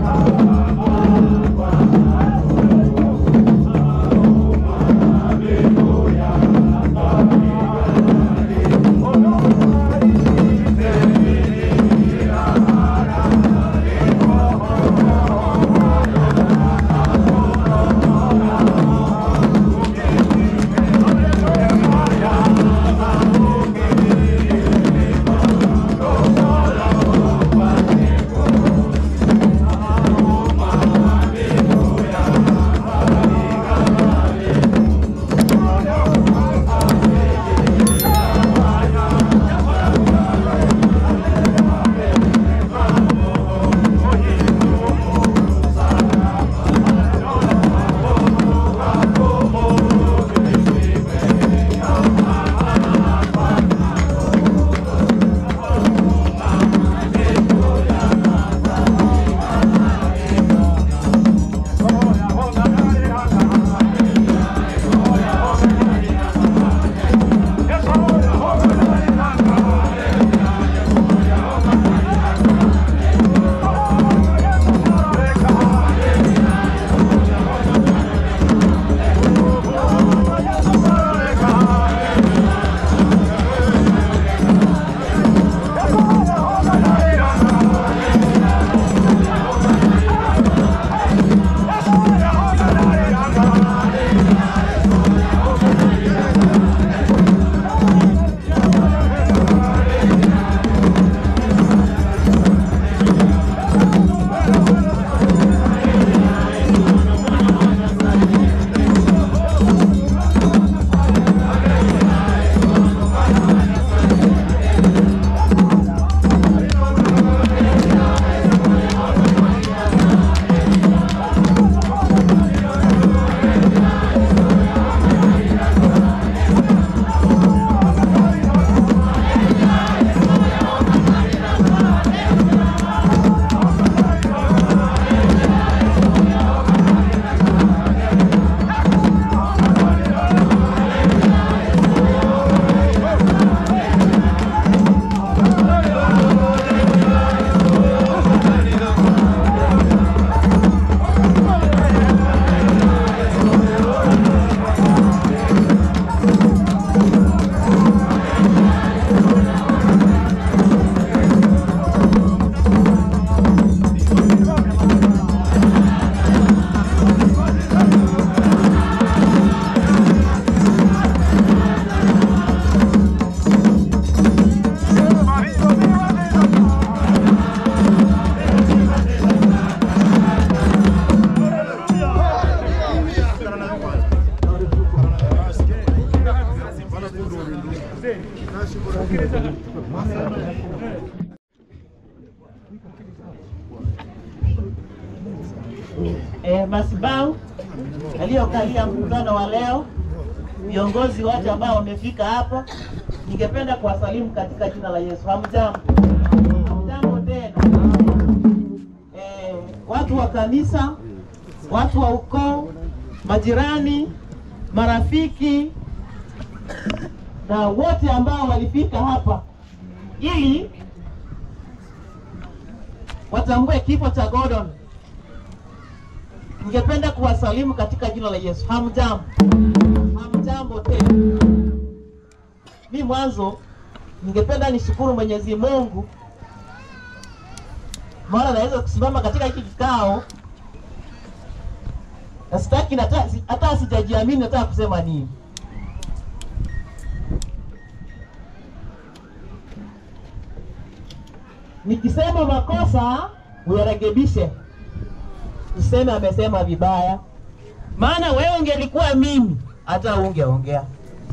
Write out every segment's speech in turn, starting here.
Masibau aliyokalia mkutano wa leo, viongozi wote ambao wamefika hapa, ningependa kuwasalimu katika jina la Yesu. Hamjambo? Hamjambo tena. Watu wa kanisa, watu wa ukoo, majirani, marafiki na wote ambao walifika hapa ili watambue kifo cha Gordon, ningependa kuwasalimu katika jina la Yesu. Hamjambo? Hamjambo tena. Mimi mwanzo ningependa nishukuru Mwenyezi Mungu maana naweza kusimama katika hiki kikao. Na sitaki hata sijajiamini nataka kusema nini. Nikisema makosa uyarekebishe. Useme amesema vibaya. Maana wewe ungelikuwa mimi hata ungeongea.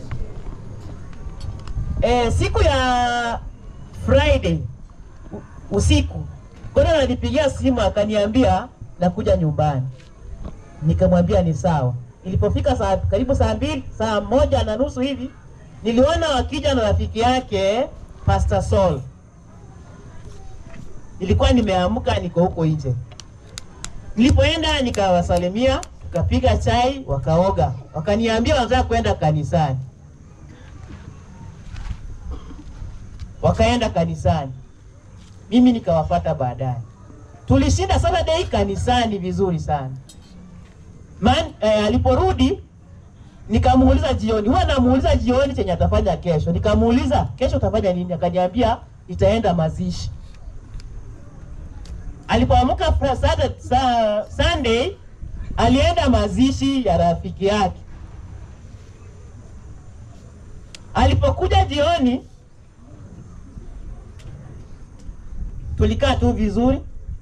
Siku ya Friday usiku Gordon alipigia simu akaniambia nakuja nyumbani. Nikamwambia ni sawa. Ilipofika karibu saa 1:30 hivi, niliona wakija na rafiki yake Pastor Saul. Nilikuwa nimeamka niko huko nje. Nilipoenda nikawasalimia, tukapiga chai, wakaoga. Wakaniambia wanataka kwenda kanisani. Wakaenda kanisani. Mimi nikawafuata baadaye. Tulishinda Saturday kanisani vizuri sana. Aliporudi nikamuuliza jioni, huwa namuuliza jioni chenye atafanya kesho. Nikamuuliza, kesho utafanya nini? Akaniambia itaenda mazishi. Alipoamka Sunday alienda mazishi ya rafiki yake. Alipokuja jioni tulikaa tu vizuri.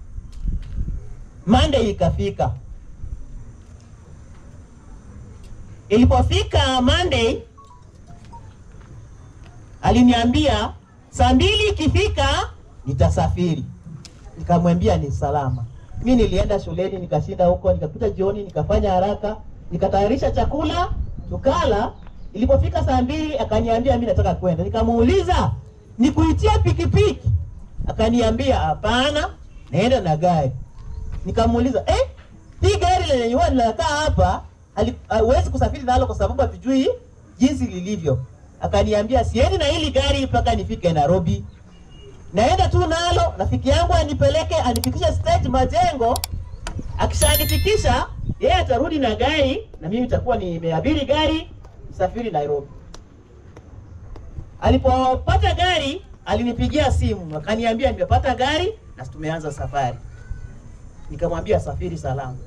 Monday ikafika. Ilipofika Monday aliniambia saa 2 ikifika nitasafiri. Nikamwambia ni salama. Mimi nilienda shuleni nikashinda huko, nikakuta jioni nikafanya haraka, nikatayarisha chakula, tukala. Ilipofika saa 2 akaniambia mimi nataka kwenda. Nikamuuliza, nikuitia pikipiki? Akaniambia hapana, naenda na gari. Nikamuuliza, hii gari lenye huwa ninakaa hapa hawezi kusafiri nalo kwa sababu hatujui jinsi lilivyo. Akaniambia siendi na hili gari mpaka nifike Nairobi. Naenda tu nalo, rafiki yangu anipeleke, anifikisha stage Majengo. Akishanifikisha, yeye atarudi na gari na mimi nitakuwa nimeabiri gari safiri Nairobi. Alipopata gari, alinipigia simu, akaniambia nimepata gari na tumeanza safari. Nikamwambia safiri salama.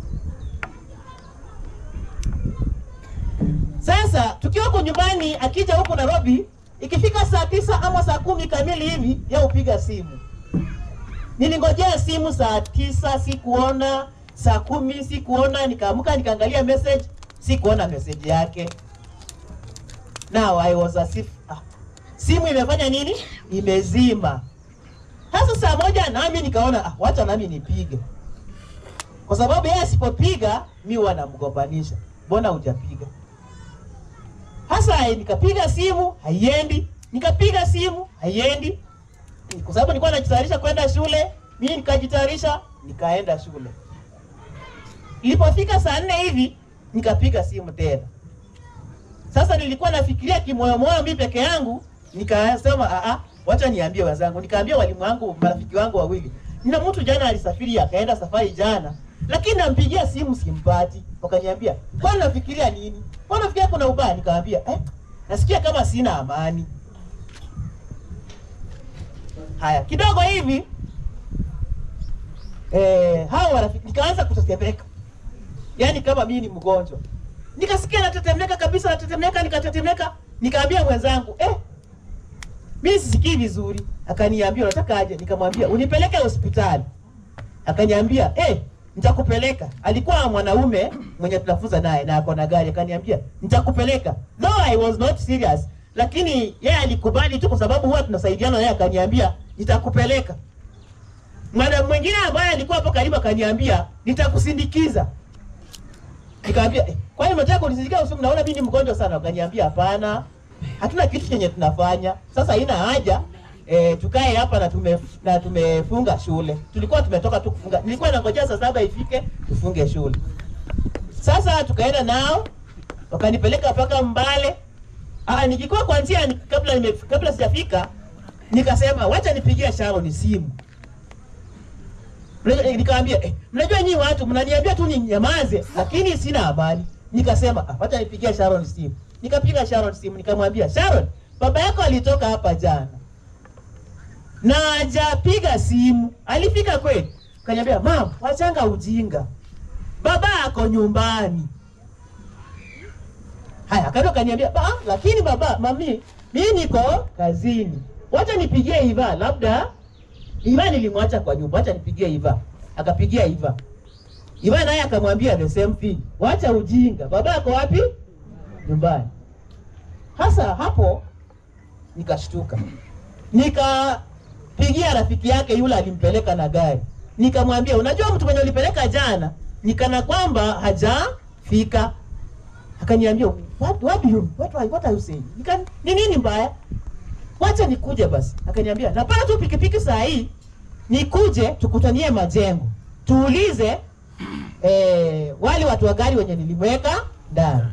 Sasa tukiwa huko nyumbani, akija huko Nairobi, ikifika saa 9 ama saa 10 kamili hivi, yeye upiga simu. Nilingojea simu saa 9 sikuona, saa 10 sikuona, nikaamka nikaangalia message, sikuona message yake. Now I was as if simu imefanya nini? Imezima. Sasa saa 1 nami nikaona wacha nami nipige. Kwa sababu yeye asipopiga mimi wanamgombanisha. Mbona hujapiga? Hasa nikapiga simu haiendi, nikapiga simu haiendi. Kwa sababu nilikuwa najitayarisha kwenda shule, mimi nikajitayarisha nikaenda shule. Ilipofika saa 4 hivi nikapiga simu tena. Sasa nilikuwa nafikiria kimoyomoyo mimi peke yangu, nikasema wacha niambie wenzangu. Nikaambia walimu wangu, marafiki wangu wawili, nina mtu jana alisafiri akaenda safari jana, lakini nampigia simu simpati. Wakaniambia, "Kwani unafikiria nini? Kwani unafikiria kuna ubaya?" Nikamwambia, nasikia kama sina amani." Haya, kidogo hivi hao marafiki nikaanza kutetemeka. Yaani kama mimi ni mgonjwa. Nikasikia natetemeka kabisa, nikatetemeka. Nikaambia mwenzangu, mimi sisikii vizuri. Akaniambia, "Unataka aje?" Nikamwambia, "Unipeleke hospitali." Akaniambia, "Nitakupeleka." Alikuwa mwanaume mwenye tunafunza naye na ako na gari. Akaniambia, "Nitakupeleka." Though I was not serious, lakini yeye alikubali tu kwa sababu huwa tunasaidiana naye. Akaniambia, "Nitakupeleka." Mwana mwingine ambaye alikuwa hapo karibu akaniambia, "Nitakusindikiza." Nikamwambia, "Kwa nini unataka kunisindikiza? Usiku naona mimi ni mgonjwa sana." Akaniambia, "Hapana. Hatuna kitu chenye tunafanya. Sasa haina haja tukae hapa na tumefunga shule." Tulikuwa tumetoka tu kufunga. Nilikuwa nangojea saa 7 ifike tufunge shule. Sasa tukaenda nao, wakanipeleka mpaka Mbale. Nikikuwa kuanzia kabla sijafika, nikasema wacha nipigie Sharon simu. Nikamwambia, "Mnajua nyinyi watu mnaniambia tu ninyamaze, lakini sina amani." Nikasema, "Wacha nipigie Sharon simu." Nikapiga Sharon simu, nikamwambia, "Sharon, baba yako alitoka hapa jana na hajapiga simu." Alifika kweli? Kaniambia, "Mama, wachanga ujinga. Baba ako nyumbani." Haya, akaenda kaniambia, "Lakini baba, mimi niko kazini. Wacha nipigie Iva, labda Iva nilimwacha kwa nyumba. Wacha nipigie Iva." Akapigia Iva. Iva naye akamwambia the same thing. "Wacha ujinga. Baba ako wapi?" Nyumbani. Hasa hapo nikashtuka. Nikapigia rafiki yake yule alimpeleka na gari. Nikamwambia, "Unajua mtu mwenye ulipeleka jana nikana kwamba hajafika." Akaniambia, what are you saying? Ni nini mbaya? Wacha nikuje basi." Akaniambia, "Napata tu pikipiki saa hii, nikuje tukutanie Majengo. Tuulize wale watu wa gari wenye nilimweka ndani."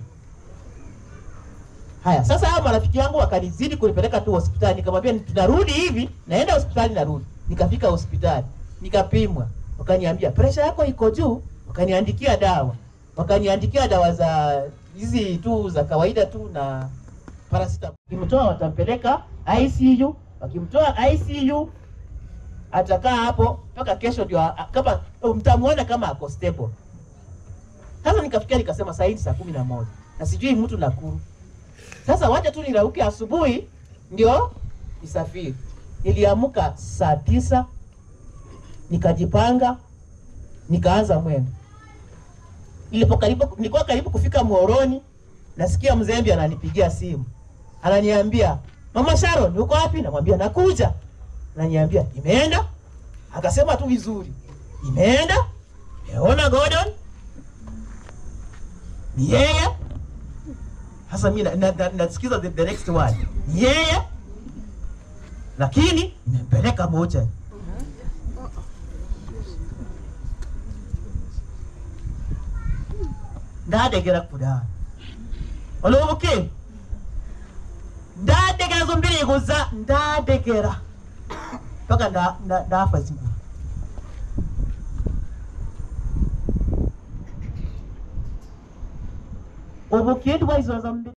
Haya, sasa hao marafiki wangu wakanizidi kunipeleka tu hospitali. Nikamwambia tunarudi hivi, naenda hospitali narudi. Nikafika hospitali, nikapimwa. wakaniambia pressure yako iko juu, wakaniandikia dawa. Wakaniandikia dawa za hizi tu za kawaida tu na paracetamol. Wakimtoa watampeleka ICU, wakimtoa ICU atakaa hapo mpaka kesho ndio kama mtamuona kama ako stable. Sasa nikafikia nikasema saa hii saa 11 na sijui mtu Nakuru. Sasa wacha tu nirauke asubuhi ndio nisafiri. Niliamka saa 9, nikajipanga, nikaanza mwendo. Nilikuwa karibu kufika Muhoroni, nasikia Mzembe ananipigia simu. Ananiambia, "Mama Sharon, uko wapi?" Namwambia, "Nakuja." Ananiambia, "Imeenda?" Akasema tu vizuri, "Imeenda? Meona Gordon?" Ni yeye. Sasa mimi nasikiza the next one. Ni yeye. Lakini nimempeleka moja. Ndadegera kuda. Olobuke. Ndadegera zombiri guza, ndadegera. Paka ndafa zimu. Obuke ndwa izo zombiri.